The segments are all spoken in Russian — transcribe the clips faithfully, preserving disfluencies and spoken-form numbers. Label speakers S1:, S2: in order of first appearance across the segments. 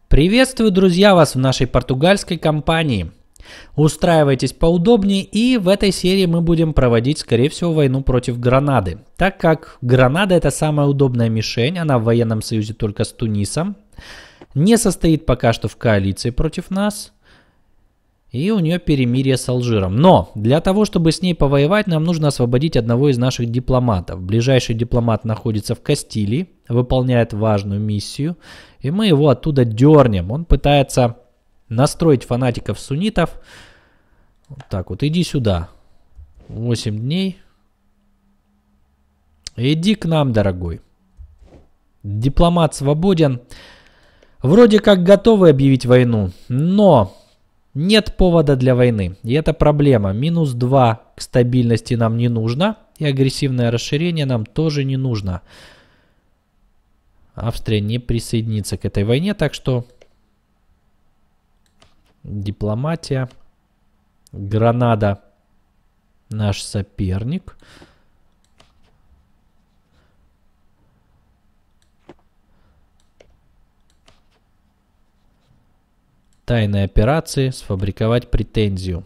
S1: Приветствую, друзья, вас в нашей португальской компании. Устраивайтесь поудобнее, и в этой серии мы будем проводить, скорее всего, войну против Гранады. Так как Гранада — это самая удобная мишень, она в военном союзе только с Тунисом, не состоит пока что в коалиции против нас, и у нее перемирие с Алжиром. Но для того, чтобы с ней повоевать, нам нужно освободить одного из наших дипломатов. Ближайший дипломат находится в Кастилии, выполняет важную миссию, и мы его оттуда дернем. Он пытается настроить фанатиков суннитов. Вот так вот, иди сюда. восемь дней. Иди к нам, дорогой. Дипломат свободен. Вроде как готовы объявить войну, но нет повода для войны. И это проблема. Минус два к стабильности нам не нужно. И агрессивное расширение нам тоже не нужно. Австрия не присоединится к этой войне, так что дипломатия. Гранада наш соперник. Тайные операции, сфабриковать претензию.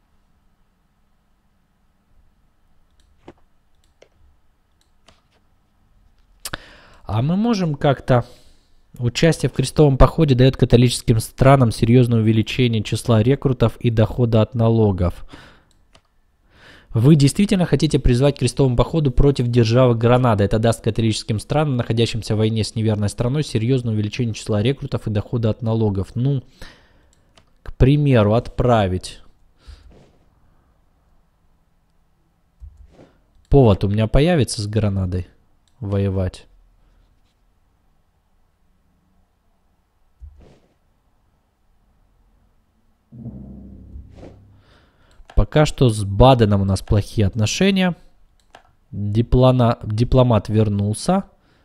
S1: А мы можем как-то... Участие в крестовом походе дает католическим странам серьезное увеличение числа рекрутов и дохода от налогов. Вы действительно хотите призвать к крестовому походу против державы Гранада? Это даст католическим странам, находящимся в войне с неверной страной, серьезное увеличение числа рекрутов и дохода от налогов. Ну, к примеру, отправить. Повод у меня появится с Гранадой воевать. Пока что с Баденом у нас плохие отношения. Диплона... Дипломат вернулся.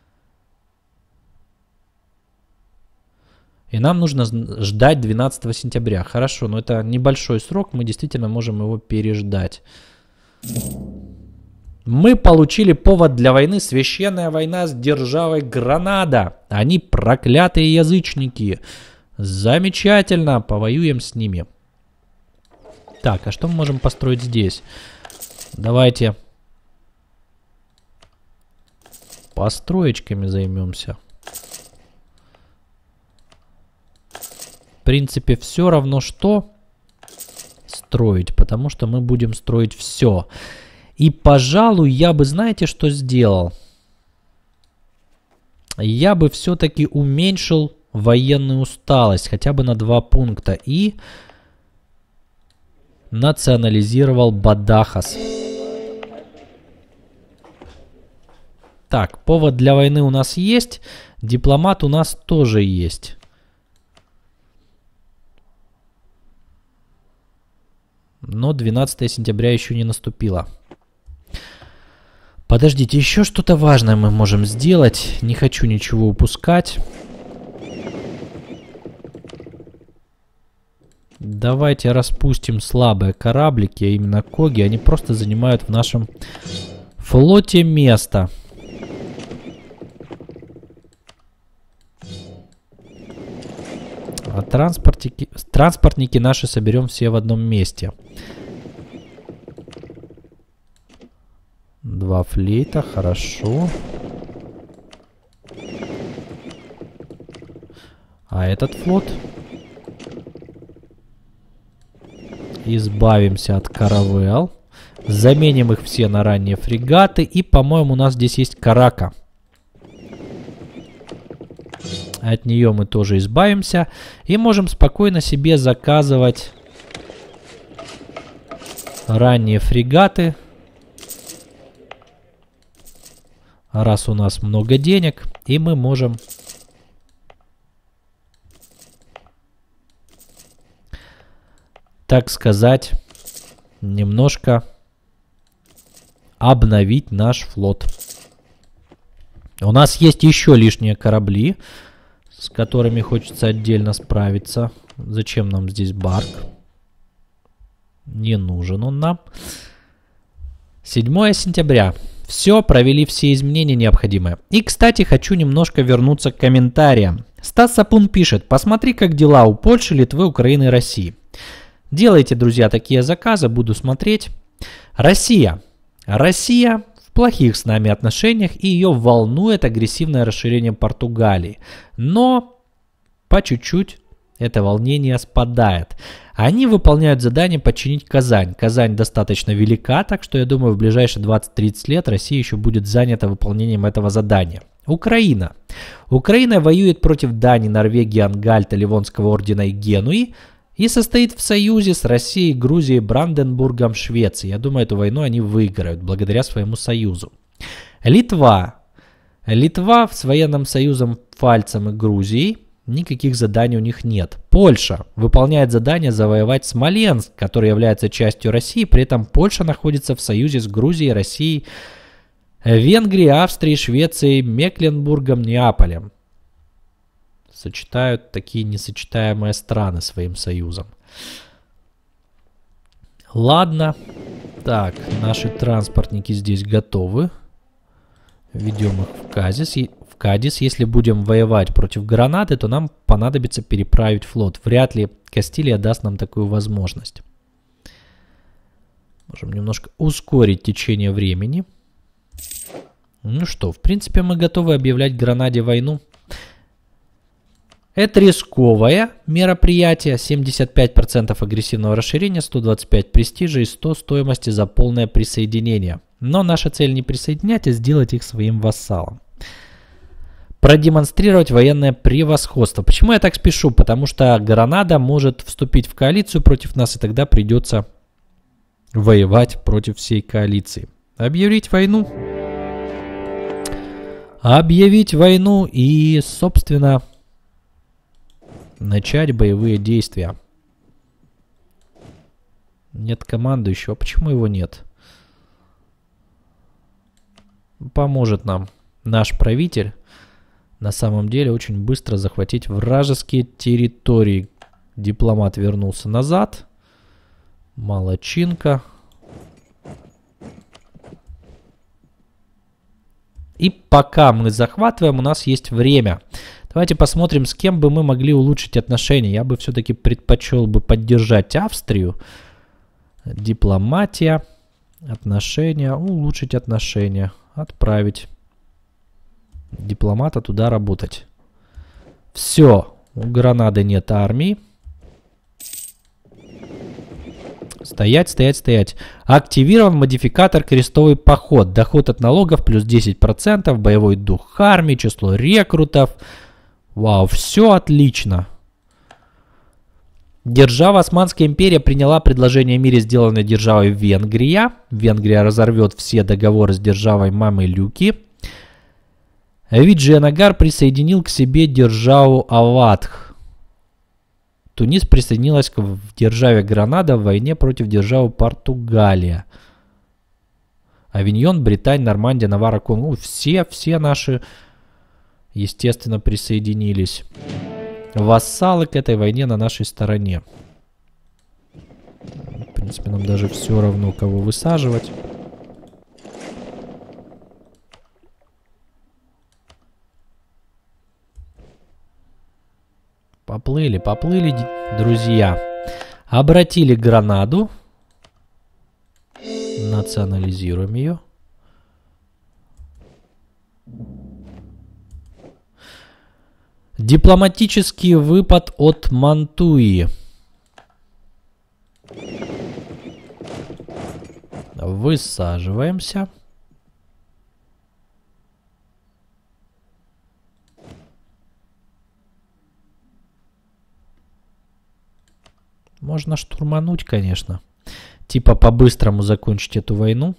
S1: И нам нужно ждать двенадцатого сентября. Хорошо, но это небольшой срок. Мы действительно можем его переждать. Мы получили повод для войны. Священная война с державой Гранада. Они проклятые язычники. Замечательно. Повоюем с ними. Так, а что мы можем построить здесь? Давайте построечками займемся. В принципе, все равно что строить, потому что мы будем строить все. И, пожалуй, я бы, знаете, что сделал? Я бы все-таки уменьшил военную усталость хотя бы на два пункта и национализировал Бадахас. Так, повод для войны у нас есть. Дипломат у нас тоже есть. Но двенадцатого сентября еще не наступило. Подождите, еще что-то важное мы можем сделать. Не хочу ничего упускать. Давайте распустим слабые кораблики, а именно коги. Они просто занимают в нашем флоте место. А транспортники, транспортники наши соберем все в одном месте. Два флейта, хорошо. А этот флот? Избавимся от каравелл. Заменим их все на ранние фрегаты. И, по-моему, у нас здесь есть карака. От нее мы тоже избавимся. И можем спокойно себе заказывать ранние фрегаты. Раз у нас много денег. И мы можем... так сказать, немножко обновить наш флот. У нас есть еще лишние корабли, с которыми хочется отдельно справиться. Зачем нам здесь Барк? Не нужен он нам. седьмого сентября. Все, провели все изменения необходимые. И, кстати, хочу немножко вернуться к комментариям. Стас Сапун пишет: посмотри, как дела у Польши, Литвы, Украины и России. Делайте, друзья, такие заказы, буду смотреть. Россия. Россия в плохих с нами отношениях, и ее волнует агрессивное расширение Португалии. Но по чуть-чуть это волнение спадает. Они выполняют задание подчинить Казань. Казань достаточно велика, так что я думаю, в ближайшие двадцать-тридцать лет Россия еще будет занята выполнением этого задания. Украина. Украина воюет против Дании, Норвегии, Ангальта, Ливонского ордена и Генуи и состоит в союзе с Россией, Грузией, Бранденбургом, Швецией. Я думаю, эту войну они выиграют благодаря своему союзу. Литва. Литва с военным союзом Пфальцем и Грузией. Никаких заданий у них нет. Польша выполняет задание завоевать Смоленск, который является частью России. При этом Польша находится в союзе с Грузией, Россией, Венгрией, Австрией, Швецией, Мекленбургом, Неаполем. Сочетают такие несочетаемые страны своим союзом. Ладно. Так, наши транспортники здесь готовы. Ведем их в Казис. В Кадис. Если будем воевать против Гранады, то нам понадобится переправить флот. Вряд ли Кастилия даст нам такую возможность. Можем немножко ускорить течение времени. Ну что, в принципе, мы готовы объявлять Гранаде войну. Это рисковое мероприятие. семьдесят пять процентов агрессивного расширения, сто двадцать пять престижа и сто стоимости за полное присоединение. Но наша цель не присоединять, а сделать их своим вассалом. Продемонстрировать военное превосходство. Почему я так спешу? Потому что Гранада может вступить в коалицию против нас, и тогда придется воевать против всей коалиции. Объявить войну. Объявить войну и, собственно, начать боевые действия. Нет командующего. Почему его нет? Поможет нам наш правитель на самом деле очень быстро захватить вражеские территории. Дипломат вернулся назад. Молодчинка. И пока мы захватываем, у нас есть время. Давайте посмотрим, с кем бы мы могли улучшить отношения. Я бы все-таки предпочел бы поддержать Австрию. Дипломатия. Отношения. Улучшить отношения. Отправить дипломата туда работать. Все. У Гранады нет армии. Стоять, стоять, стоять. Активирован модификатор крестовый поход. Доход от налогов плюс десять процентов. Боевой дух армии. Число рекрутов. Вау, все отлично. Держава Османская империя приняла предложение о мире, сделанное державой Венгрия. Венгрия разорвет все договоры с державой Мамелюки. Виджиянагар присоединил к себе державу Авадх. Тунис присоединилась к державе Гранада в войне против державы Португалия. Авиньон, Британь, Нормандия, Наварра, Конго. Все, все наши, естественно, присоединились. Вассалы к этой войне на нашей стороне. В принципе, нам даже все равно, кого высаживать. Поплыли, поплыли, друзья. Обратили Гранаду. Национализируем ее. Дипломатический выпад от Мантуи. Высаживаемся. Можно штурмануть, конечно. Типа по-быстрому закончить эту войну.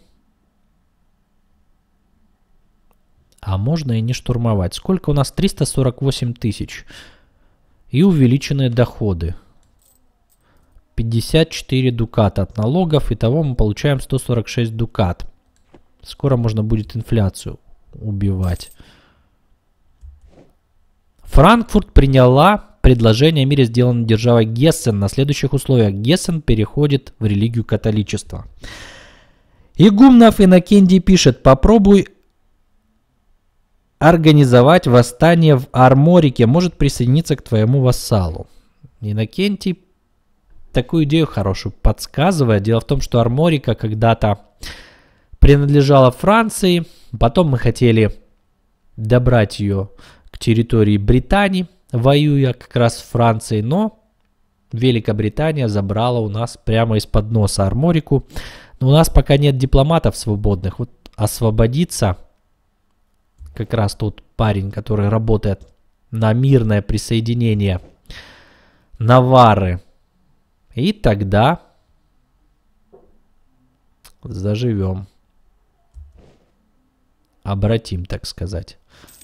S1: А можно и не штурмовать. Сколько у нас? триста сорок восемь тысяч. И увеличенные доходы. пятьдесят четыре дуката от налогов. Итого мы получаем сто сорок шесть дукат. Скоро можно будет инфляцию убивать. Франкфурт приняла предложение о мире, сделанное державой Гессен. На следующих условиях Гессен переходит в религию католичества. Игумнов Иннокентий пишет: попробуй организовать восстание в Арморике, может присоединиться к твоему вассалу. Иннокентий такую идею хорошую подсказывает. Дело в том, что Арморика когда-то принадлежала Франции, потом мы хотели добрать ее к территории Британии, воюя как раз с Францией, но Великобритания забрала у нас прямо из-под носа Арморику. Но у нас пока нет дипломатов свободных. Вот освободиться как раз тот парень, который работает на мирное присоединение Наварры. И тогда заживем. Обратим, так сказать.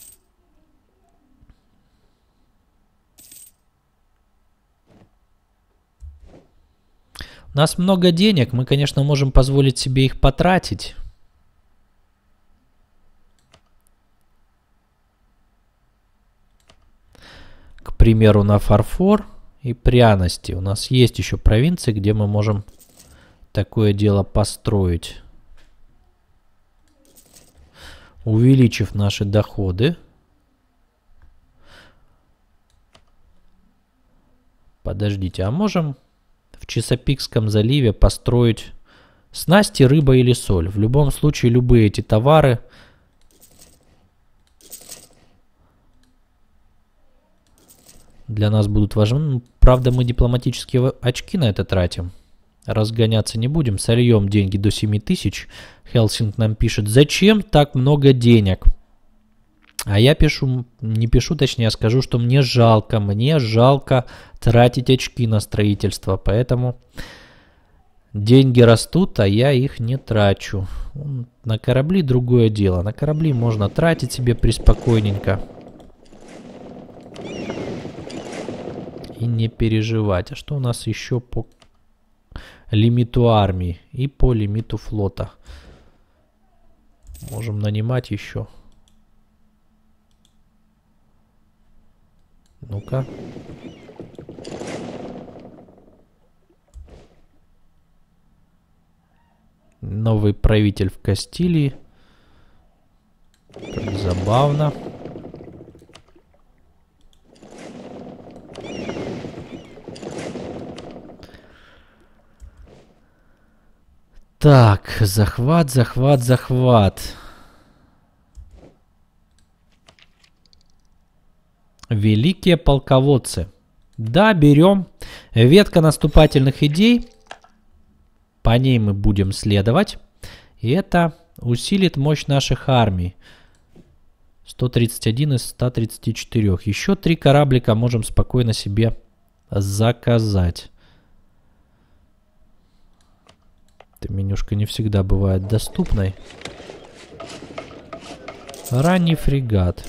S1: У нас много денег, мы, конечно, можем позволить себе их потратить. К примеру, на фарфор и пряности. У нас есть еще провинции, где мы можем такое дело построить. Увеличив наши доходы. Подождите, а можем в Чесапикском заливе построить снасти, рыба или соль? В любом случае, любые эти товары для нас будут важны. Правда, мы дипломатические очки на это тратим. Разгоняться не будем. Сольем деньги до семи тысяч. Хелсинг нам пишет: зачем так много денег? А я пишу, не пишу, точнее, скажу, что мне жалко. Мне жалко тратить очки на строительство. Поэтому деньги растут, а я их не трачу. На корабли другое дело. На корабли можно тратить себе приспокойненько. И не переживать. А что у нас еще по лимиту армии и по лимиту флота? Можем нанимать еще. Ну-ка. Новый правитель в Кастилии. Как забавно. Так, захват, захват, захват. Великие полководцы. Да, берем. Ветка наступательных идей. По ней мы будем следовать. И это усилит мощь наших армий. сто тридцать один из ста тридцати четырёх. Еще три кораблика можем спокойно себе заказать. Эта менюшка не всегда бывает доступной. Ранний фрегат.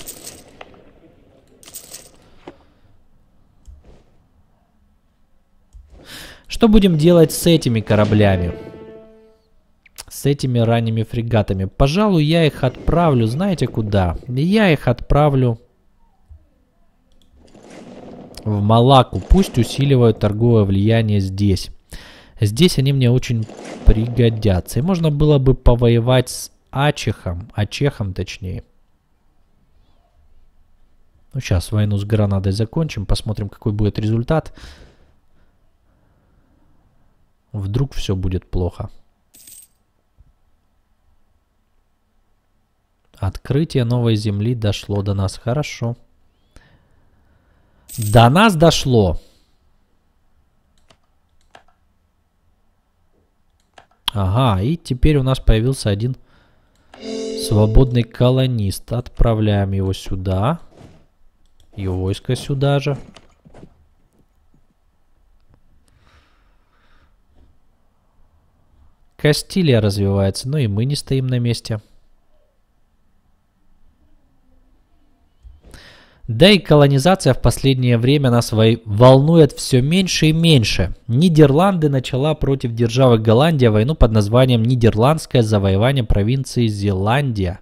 S1: Что будем делать с этими кораблями? С этими ранними фрегатами? Пожалуй, я их отправлю, знаете куда? Я их отправлю в Малакку. Пусть усиливают торговое влияние здесь. Здесь они мне очень пригодятся. И можно было бы повоевать с Ачехом. Ачехом, точнее. Ну, сейчас войну с Гранадой закончим. Посмотрим, какой будет результат. Вдруг все будет плохо. Открытие новой земли дошло до нас. Хорошо. До нас дошло. Ага, и теперь у нас появился один свободный колонист. Отправляем его сюда. И войско сюда же. Кастилия развивается, но и мы не стоим на месте. Да и колонизация в последнее время нас волнует все меньше и меньше. Нидерланды начала против державы Голландия войну под названием Нидерландское завоевание провинции Зеландия.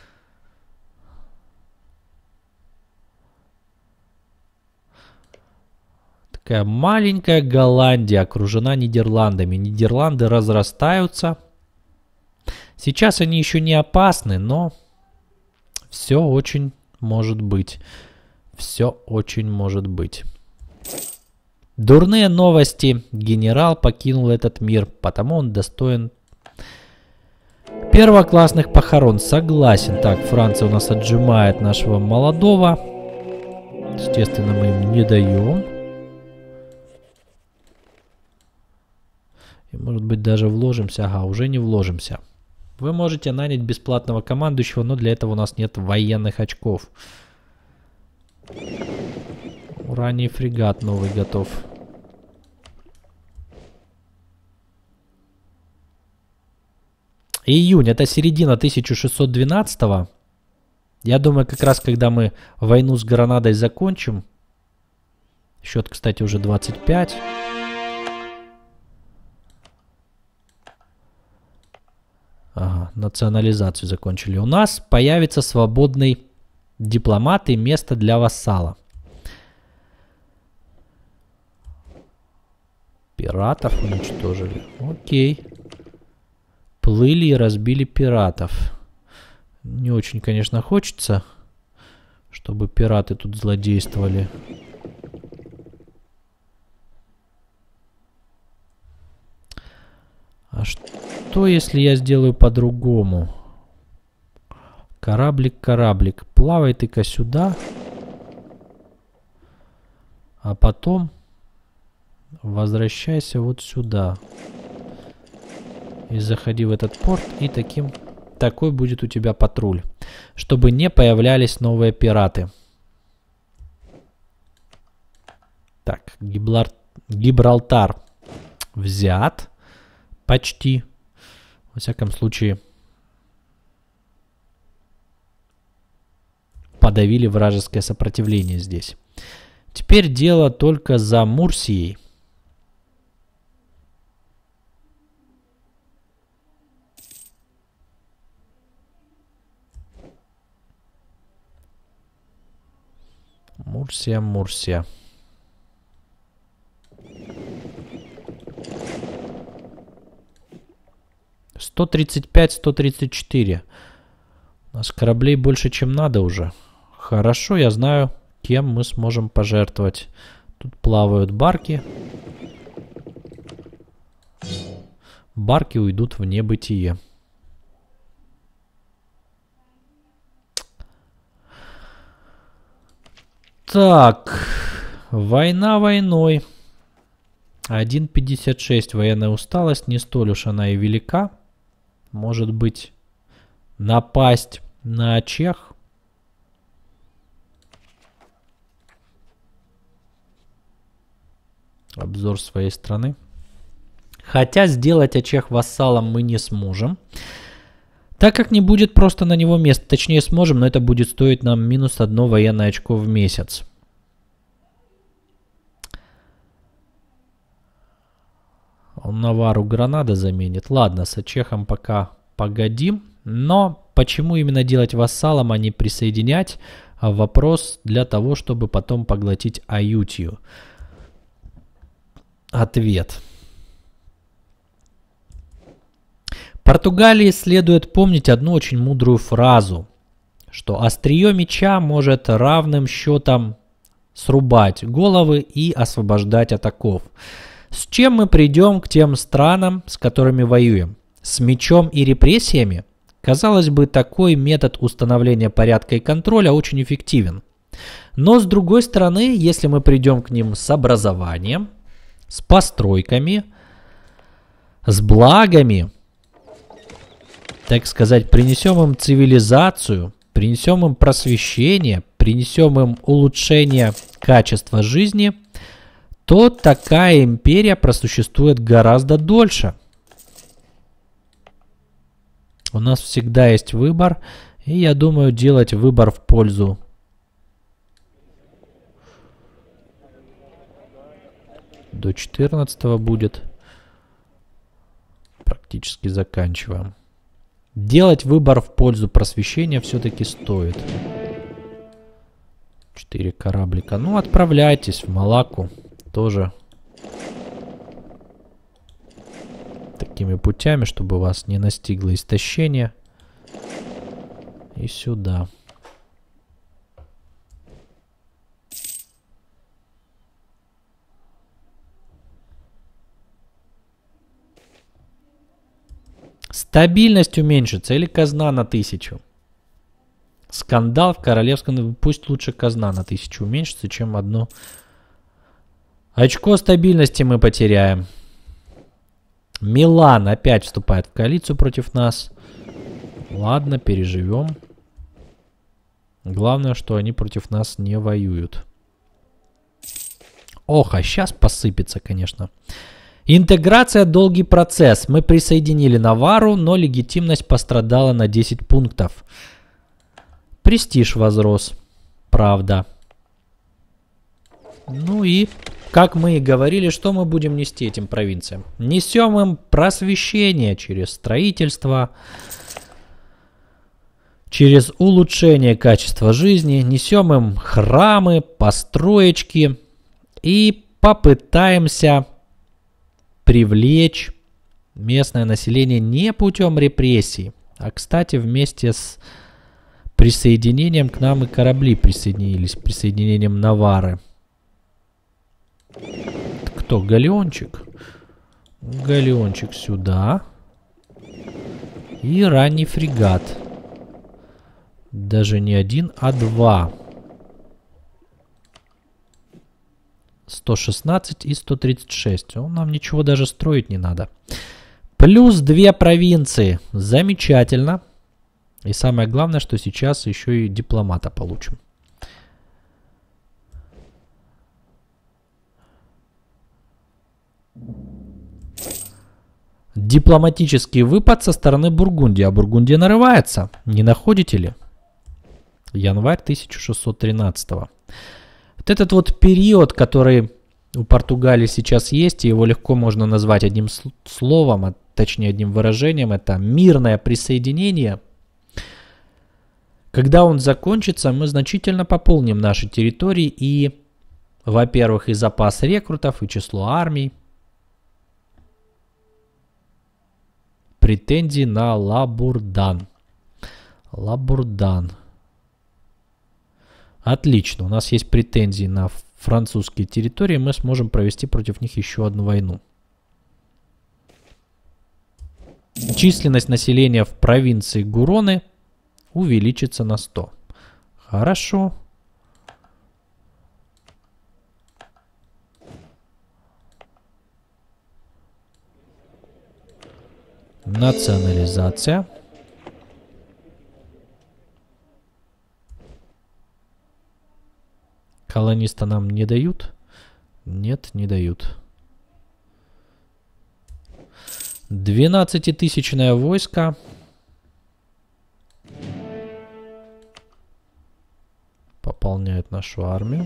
S1: Такая маленькая Голландия окружена Нидерландами. Нидерланды разрастаются. Сейчас они еще не опасны, но все очень может быть. Все очень может быть. Дурные новости. Генерал покинул этот мир, потому он достоин первоклассных похорон. Согласен. Так, Франция у нас отжимает нашего молодого. Естественно, мы им не даем. И, может быть, даже вложимся. Ага, уже не вложимся. Вы можете нанять бесплатного командующего, но для этого у нас нет военных очков. Ранний фрегат новый готов. Июнь, это середина тысяча шестьсот двенадцатого. Я думаю, как раз когда мы войну с Гранадой закончим. Счет, кстати, уже двадцать пять. Ага, национализацию закончили. У нас появится свободный дипломат и место для вассала. Пиратов уничтожили. Окей. Плыли и разбили пиратов. Не очень, конечно, хочется, чтобы пираты тут злодействовали. А что, если я сделаю по-другому? Кораблик, кораблик. Плавай ты-ка сюда. А потом возвращайся вот сюда. И заходи в этот порт. И таким, такой будет у тебя патруль. Чтобы не появлялись новые пираты. Так, Гиблар... Гибралтар взят. Почти. Во всяком случае, подавили вражеское сопротивление здесь. Теперь дело только за Мурсией. Мурсия, Мурсия. сто тридцать пять, сто тридцать четыре. У нас кораблей больше, чем надо уже. Хорошо, я знаю, кем мы сможем пожертвовать. Тут плавают барки. Барки уйдут в небытие. Так, война войной. один пятьдесят шесть военная усталость, не столь уж она и велика. Может быть, напасть на Чех. Обзор своей страны. Хотя сделать Ачех вассалом мы не сможем. Так как не будет просто на него места. Точнее сможем, но это будет стоить нам минус одно военное очко в месяц. Он Навару Гранада заменит. Ладно, с Ачехом пока погодим. Но почему именно делать вассалом, а не присоединять? Вопрос для того, чтобы потом поглотить Аютию. Ответ. Португалии следует помнить одну очень мудрую фразу, что острие меча может равным счетом срубать головы и освобождать от оков. С чем мы придем к тем странам, с которыми воюем? С мечом и репрессиями? Казалось бы, такой метод установления порядка и контроля очень эффективен. Но с другой стороны, если мы придем к ним с образованием, с постройками, с благами, так сказать, принесем им цивилизацию, принесем им просвещение, принесем им улучшение качества жизни, то такая империя просуществует гораздо дольше. У нас всегда есть выбор, и я думаю, делать выбор в пользу до четырнадцатого будет. Практически заканчиваем. Делать выбор в пользу просвещения все-таки стоит. Четыре кораблика. Ну, отправляйтесь в Малакку. Тоже таким морскими путями, чтобы вас не настигло истощение. И сюда. Стабильность уменьшится или казна на тысячу? Скандал в королевском... Пусть лучше казна на тысячу уменьшится, чем одно... Очко стабильности мы потеряем. Милан опять вступает в коалицию против нас. Ладно, переживем. Главное, что они против нас не воюют. Ох, а сейчас посыпется, конечно. Интеграция — долгий процесс. Мы присоединили Навару, но легитимность пострадала на десять пунктов. Престиж возрос. Правда. Ну и, как мы и говорили, что мы будем нести этим провинциям? Несем им просвещение через строительство, через улучшение качества жизни. Несем им храмы, построечки и попытаемся привлечь местное население не путем репрессий, а, кстати, вместе с присоединением к нам и корабли присоединились, присоединением Навары. Кто? Галеончик? Галеончик сюда. И ранний фрегат. Даже не один, а два. сто шестнадцать и сто тридцать шесть. О, нам ничего даже строить не надо. Плюс две провинции. Замечательно. И самое главное, что сейчас еще и дипломата получим. Дипломатический выпад со стороны Бургундии. А Бургундия нарывается. Не находите ли? Январь тысяча шестьсот тринадцатого. Вот этот вот период, который у Португалии сейчас есть, и его легко можно назвать одним словом, а точнее одним выражением, это мирное присоединение. Когда он закончится, мы значительно пополним наши территории и, во-первых, и запас рекрутов, и число армий. Претензии на Лабурдан. Лабурдан. Отлично, у нас есть претензии на французские территории, мы сможем провести против них еще одну войну. Численность населения в провинции Гуроны увеличится на сто. Хорошо. Национализация. Колониста нам не дают? Нет, не дают. двенадцатитысячное войско. Пополняет нашу армию.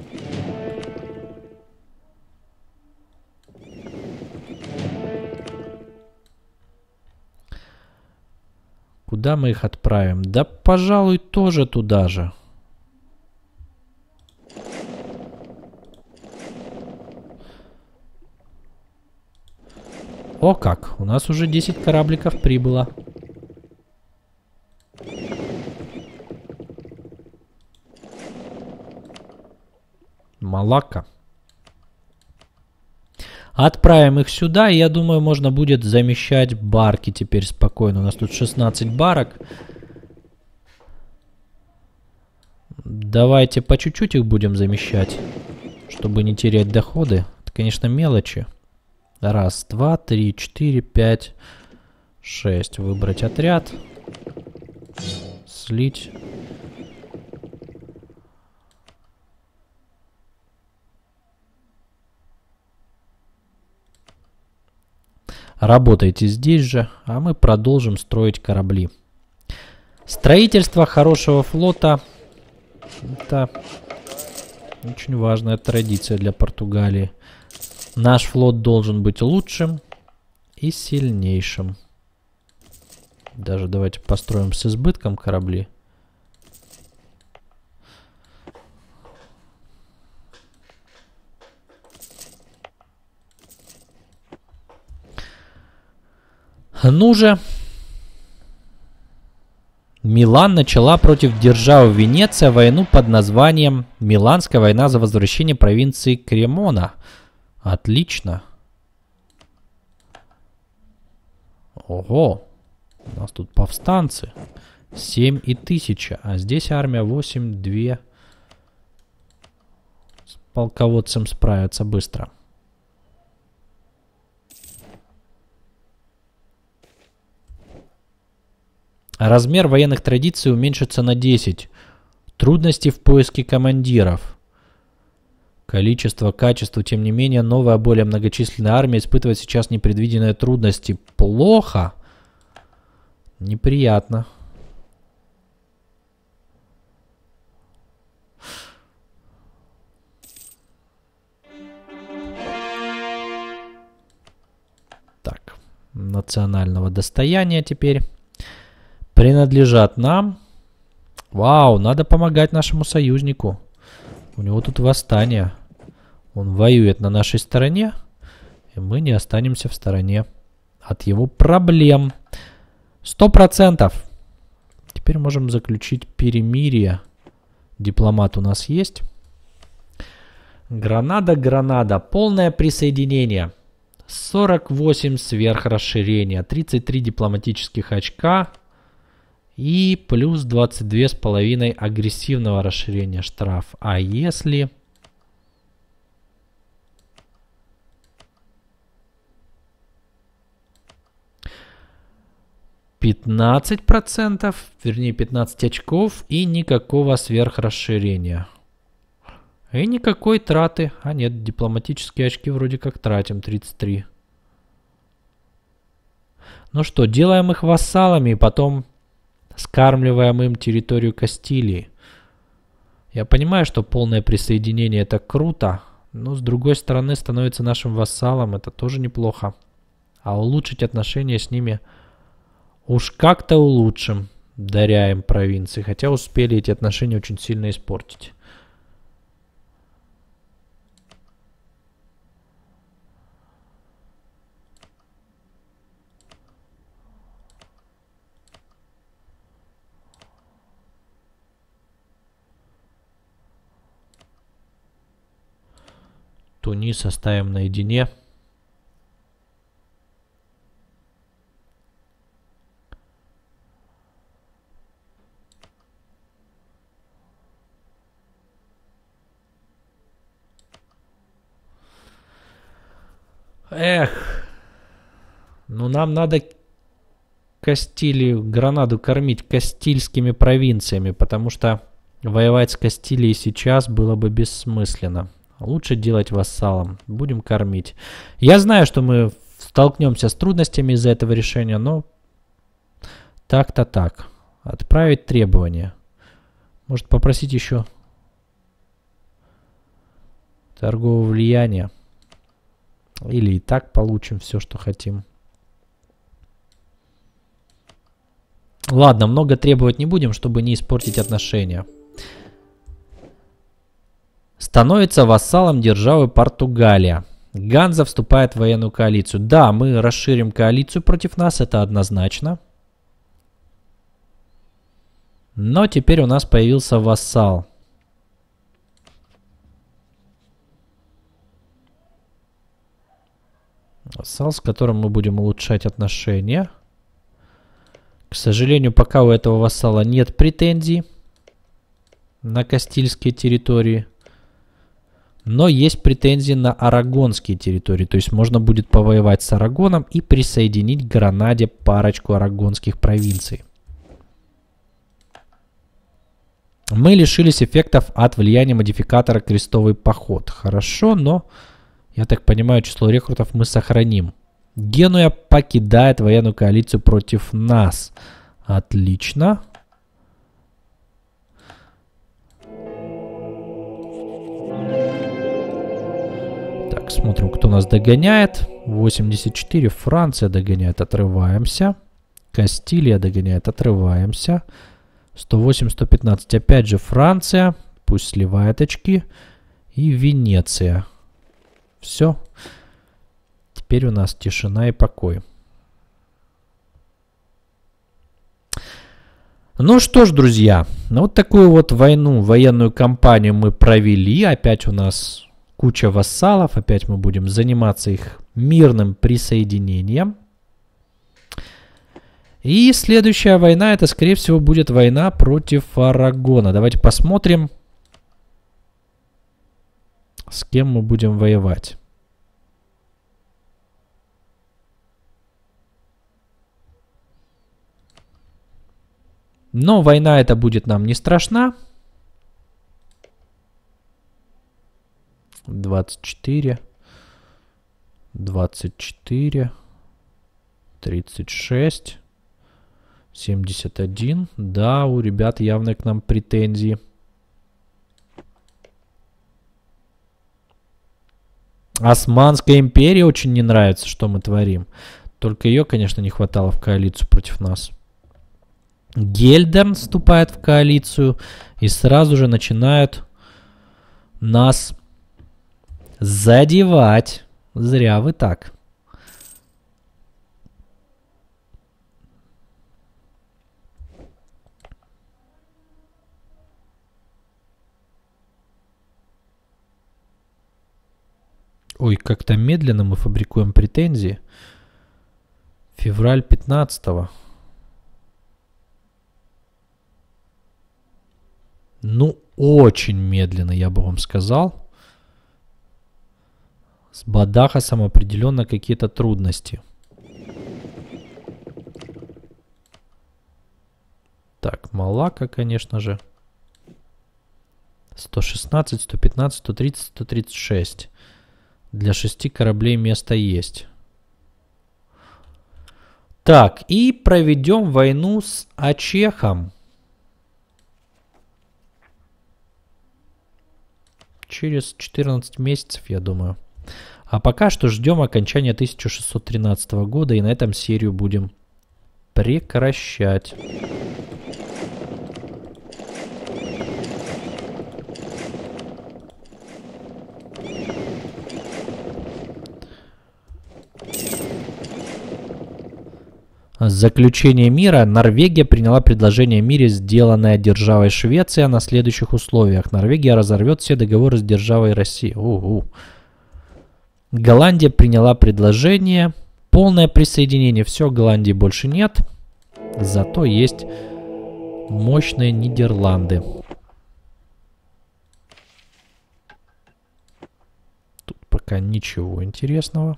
S1: Куда мы их отправим? Да, пожалуй, тоже туда же. О как, у нас уже десять корабликов прибыло. Малакка. Отправим их сюда, и я думаю, можно будет замещать барки теперь спокойно. У нас тут шестнадцать барок. Давайте по чуть-чуть их будем замещать, чтобы не терять доходы. Это, конечно, мелочи. Раз, два, три, четыре, пять, шесть. Выбрать отряд. Слить. Работайте здесь же, а мы продолжим строить корабли. Строительство хорошего флота — это очень важная традиция для Португалии. Наш флот должен быть лучшим и сильнейшим. Даже давайте построим с избытком корабли. Ну же. Милан начала против державы Венеция войну под названием Миланская война за возвращение провинции Кремона. Отлично. Ого. У нас тут повстанцы. семь и тысяча. А здесь армия восемь, два. С полководцем справятся быстро. Размер военных традиций уменьшится на десять. Трудности в поиске командиров. Количество, качество, тем не менее, новая, более многочисленная армия испытывает сейчас непредвиденные трудности. Плохо. Неприятно. Так, национального достояния теперь принадлежат нам. Вау, надо помогать нашему союзнику. У него тут восстание. Он воюет на нашей стороне, и мы не останемся в стороне от его проблем. Сто процентов. Теперь можем заключить перемирие. Дипломат у нас есть. Гранада, Гранада. Полное присоединение. сорок восемь сверхрасширения. тридцать три дипломатических очка. И плюс двадцать два с половиной агрессивного расширения штраф. А если... пятнадцать процентов, вернее пятнадцать очков и никакого сверхрасширения. И никакой траты. А нет, дипломатические очки вроде как тратим, тридцать три. Ну что, делаем их вассалами и потом скармливаем им территорию Кастилии. Я понимаю, что полное присоединение это круто, но с другой стороны становится нашим вассалом, это тоже неплохо. А улучшить отношения с ними уж как-то улучшим, даря им провинции, хотя успели эти отношения очень сильно испортить. Тунис оставим наедине. Эх, ну нам надо Кастилию, Гранаду кормить кастильскими провинциями, потому что воевать с Кастилией сейчас было бы бессмысленно. Лучше делать вассалом. Будем кормить. Я знаю, что мы столкнемся с трудностями из-за этого решения, но так-то так. Отправить требования. Может попросить еще торгового влияния. Или и так получим все, что хотим. Ладно, много требовать не будем, чтобы не испортить отношения. Становится вассалом державы Португалия. Ганза вступает в военную коалицию. Да, мы расширим коалицию против нас, это однозначно. Но теперь у нас появился вассал. Вассал, с которым мы будем улучшать отношения. К сожалению, пока у этого вассала нет претензий на кастильские территории. Но есть претензии на арагонские территории. То есть можно будет повоевать с Арагоном и присоединить к Гранаде парочку арагонских провинций. Мы лишились эффектов от влияния модификатора крестовый поход. Хорошо, но я так понимаю, число рекрутов мы сохраним. Генуя покидает военную коалицию против нас. Отлично. Так, смотрим, кто нас догоняет. восемьдесят четыре. Франция догоняет. Отрываемся. Кастилия догоняет. Отрываемся. сто восемь, сто пятнадцать. Опять же Франция. Пусть сливает очки. И Венеция. Все. Теперь у нас тишина и покой. Ну что ж, друзья, ну вот такую вот войну, военную кампанию мы провели. Опять у нас куча вассалов, опять мы будем заниматься их мирным присоединением. И следующая война, это, скорее всего, будет война против Арагона. Давайте посмотрим, с кем мы будем воевать. Но война эта будет нам не страшна. двадцать четыре. двадцать четыре. тридцать шесть. семьдесят один. Да, у ребят явно к нам претензии. Османская империя очень не нравится, что мы творим. Только ее, конечно, не хватало в коалицию против нас. Гельдерн вступает в коалицию и сразу же начинают нас задевать. Зря вы так. Ой, как-то медленно мы фабрикуем претензии. Февраль пятнадцатого. Ну, очень медленно, я бы вам сказал. С Бадахасом определенно какие-то трудности. Так, Малака, конечно же. сто шестнадцать, сто пятнадцать, сто тридцать, сто тридцать шесть. Для шести кораблей место есть. Так, и проведем войну с Ачехом. Через четырнадцать месяцев, я думаю. А пока что ждем окончания тысяча шестьсот тринадцатого года, и на этом серию будем прекращать. Заключение мира. Норвегия приняла предложение о мире, сделанное державой Швеция, на следующих условиях. Норвегия разорвет все договоры с державой России. У-у. Голландия приняла предложение. Полное присоединение. Все, Голландии больше нет. Зато есть мощные Нидерланды. Тут пока ничего интересного.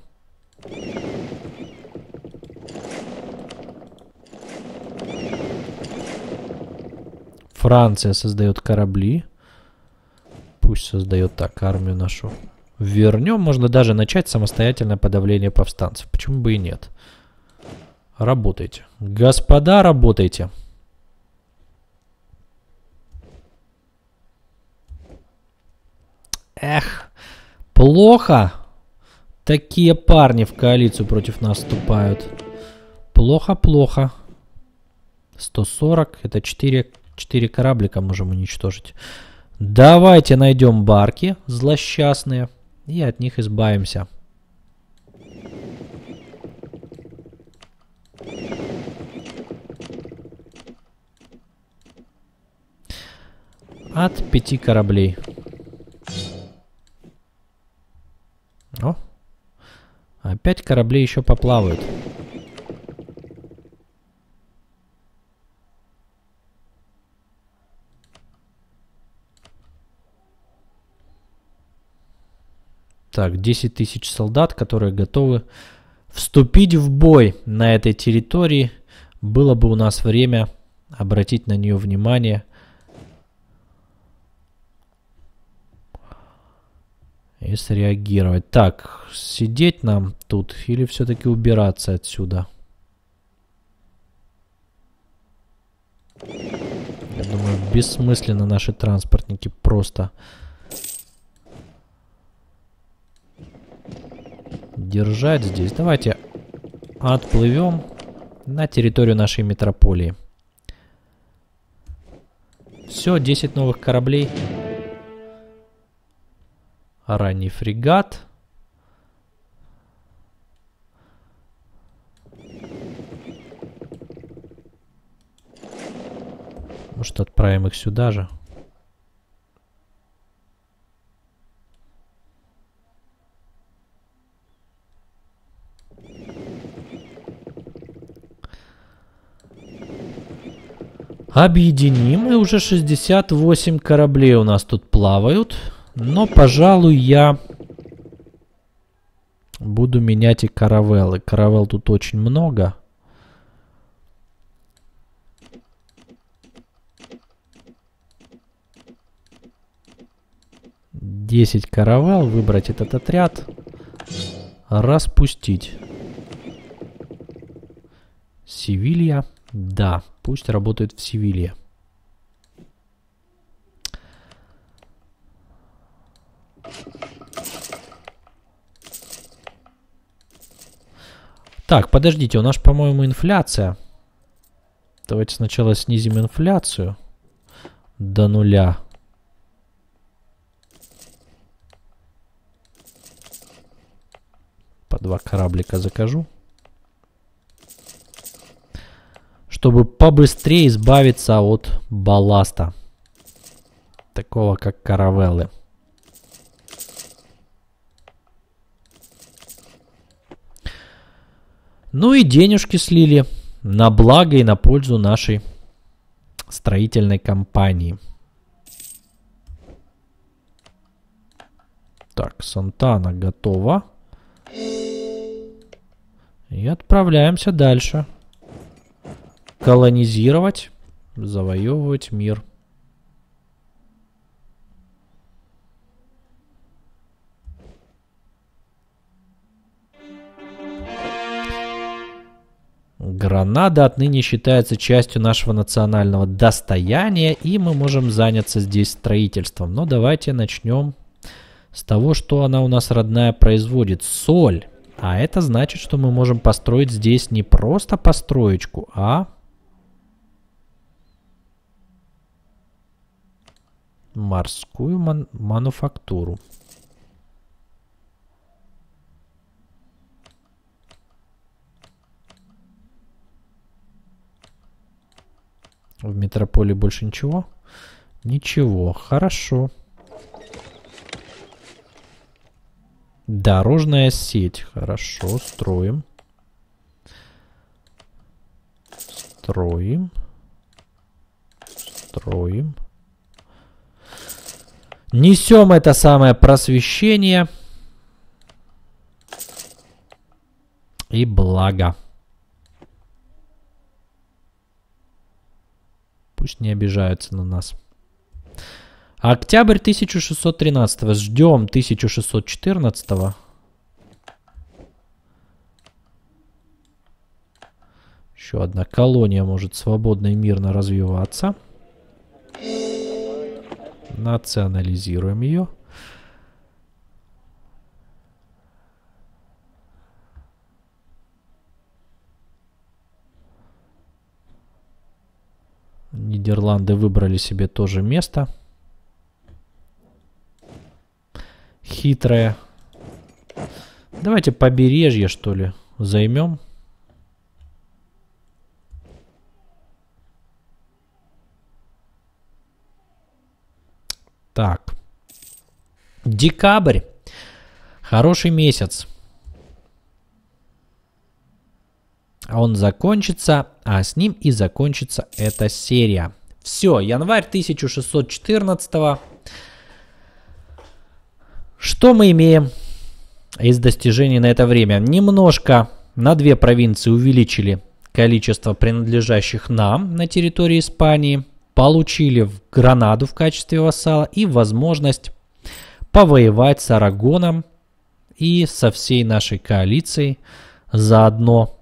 S1: Франция создает корабли. Пусть создает так армию нашу. Вернем. Можно даже начать самостоятельное подавление повстанцев. Почему бы и нет? Работайте. Господа, работайте. Эх, плохо. Такие парни в коалицию против нас вступают. Плохо-плохо. сто сорок. Это четыре... Четыре кораблика можем уничтожить. Давайте найдем барки злосчастные и от них избавимся. От пяти кораблей. О, опять корабли еще поплавают. Так, десять тысяч солдат, которые готовы вступить в бой на этой территории. Было бы у нас время обратить на нее внимание. И среагировать. Так, сидеть нам тут или все-таки убираться отсюда? Я думаю, бессмысленно наши транспортники просто... держать здесь. Давайте отплывем на территорию нашей метрополии. Все, десять новых кораблей. Ранний фрегат. Может, отправим их сюда же? Объединим, и уже шестьдесят восемь кораблей у нас тут плавают. Но, пожалуй, я буду менять и каравеллы. Каравелл тут очень много. десять каравелл. Выбрать этот отряд. Распустить. Севилья. Да, пусть работает в Севилье. Так, подождите, у нас, по-моему, инфляция. Давайте сначала снизим инфляцию до нуля. По два кораблика закажу. Чтобы побыстрее избавиться от балласта. Такого, как каравеллы. Ну и денежки слили на благо и на пользу нашей строительной компании. Так, Сантана готова. И отправляемся дальше. Колонизировать, завоевывать мир. Гранада отныне считается частью нашего национального достояния, и мы можем заняться здесь строительством. Но давайте начнем с того, что она у нас родная производит. Соль. А это значит, что мы можем построить здесь не просто построечку, а морскую ман- мануфактуру. В метрополии больше ничего? Ничего. Хорошо. Дорожная сеть. Хорошо. Строим. Строим. Строим. Несем это самое просвещение и благо. Пусть не обижаются на нас. Октябрь тысяча шестьсот тринадцатого. Ждем тысяча шестьсот четырнадцатого. Еще одна колония может свободно и мирно развиваться. Национализируем ее. Нидерланды выбрали себе тоже место. Хитрое. Давайте побережье, что ли, займем. Так. Декабрь. Хороший месяц. Он закончится, а с ним и закончится эта серия. Все, январь тысяча шестьсот четырнадцатого. Что мы имеем из достижений на это время? Немножко на две провинции увеличили количество принадлежащих нам на территории Испании. Получили в Гранаду в качестве вассала и возможность повоевать с Арагоном и со всей нашей коалицией заодно.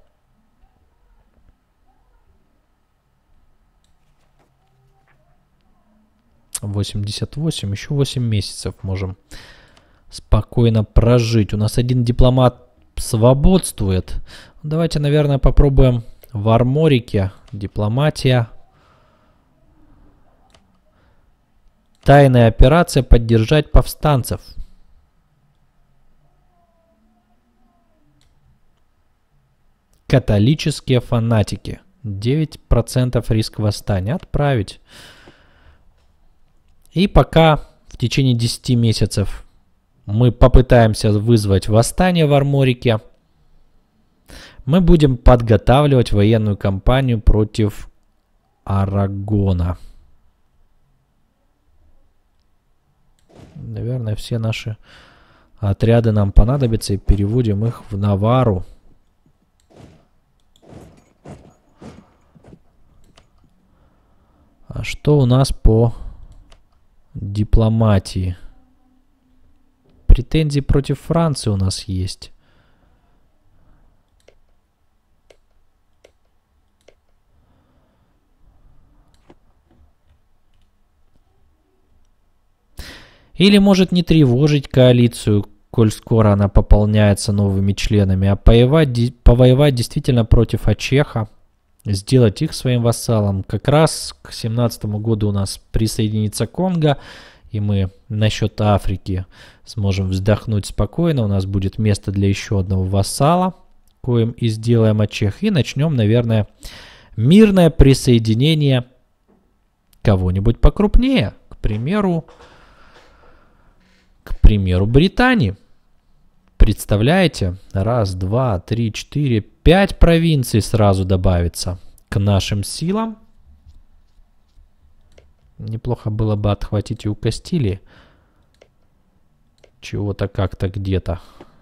S1: восемьдесят восемь, еще восемь месяцев можем спокойно прожить. У нас один дипломат свободствует. Давайте, наверное, попробуем в Арморике. Дипломатия. Тайная операция поддержать повстанцев. Католические фанатики. девять процентов риск восстания. Отправить. И пока в течение десяти месяцев мы попытаемся вызвать восстание в Арморике, мы будем подготавливать военную кампанию против Арагона. Наверное, все наши отряды нам понадобятся, и переводим их в Навару. А что у нас по дипломатии? Претензии против Франции у нас есть. Или может не тревожить коалицию, коль скоро она пополняется новыми членами, а повоевать, повоевать действительно против Ачеха, сделать их своим вассалом. Как раз к семнадцатому году у нас присоединится Конго, и мы насчет Африки сможем вздохнуть спокойно. У нас будет место для еще одного вассала, коим и сделаем Ачех. И начнем, наверное, мирное присоединение кого-нибудь покрупнее. К примеру, к примеру, Британии. Представляете? Раз, два, три, четыре, пять провинций сразу добавится к нашим силам. Неплохо было бы отхватить и у Кастилии чего-то как-то где-то.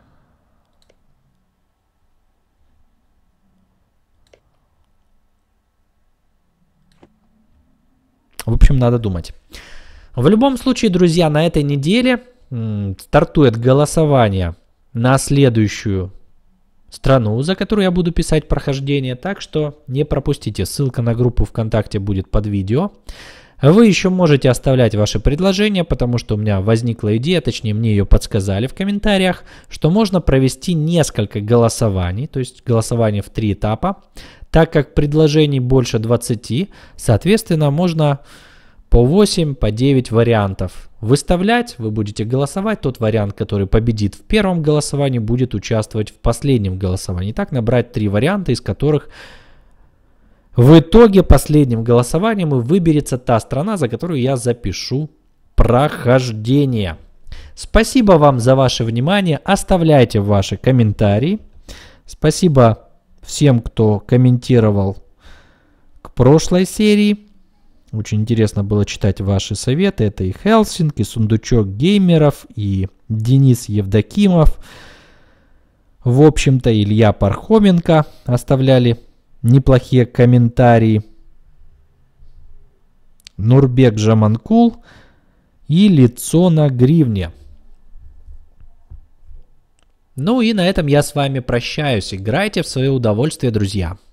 S1: В общем, надо думать. В любом случае, друзья, на этой неделе м, стартует голосование на следующую страну, за которую я буду писать прохождение. Так что не пропустите. Ссылка на группу ВКонтакте будет под видео. Вы еще можете оставлять ваши предложения, потому что у меня возникла идея, точнее мне ее подсказали в комментариях, что можно провести несколько голосований, то есть голосование в три этапа. Так как предложений больше двадцати, соответственно, можно по восемь, по девять вариантов выставлять. Вы будете голосовать. Тот вариант, который победит в первом голосовании, будет участвовать в последнем голосовании. Так набрать три варианта, из которых в итоге последним голосованием выберется та страна, за которую я запишу прохождение. Спасибо вам за ваше внимание. Оставляйте ваши комментарии. Спасибо всем, кто комментировал к прошлой серии. Очень интересно было читать ваши советы. Это и Хелсинг, и Сундучок Геймеров, и Денис Евдокимов. В общем-то, Илья Пархоменко оставляли неплохие комментарии. Нурбек Жаманкул и Лицо на гривне. Ну и на этом я с вами прощаюсь. Играйте в свое удовольствие, друзья.